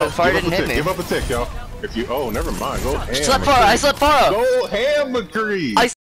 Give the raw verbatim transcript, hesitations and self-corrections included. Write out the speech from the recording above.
The fire Give didn't up a hit tick. me. Give up a tick, y'all. If you, oh, never mind. Go ham. Slept far. I slept far. Go ham, McCree. I